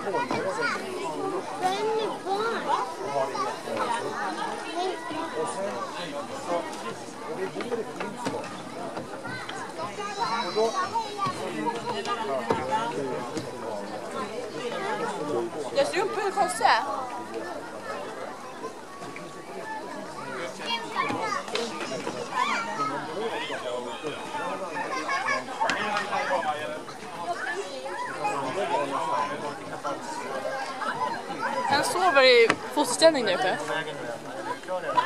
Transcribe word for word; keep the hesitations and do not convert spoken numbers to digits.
Jag ser upp hur konstigt det är. Han sover i fosterställning där uppe.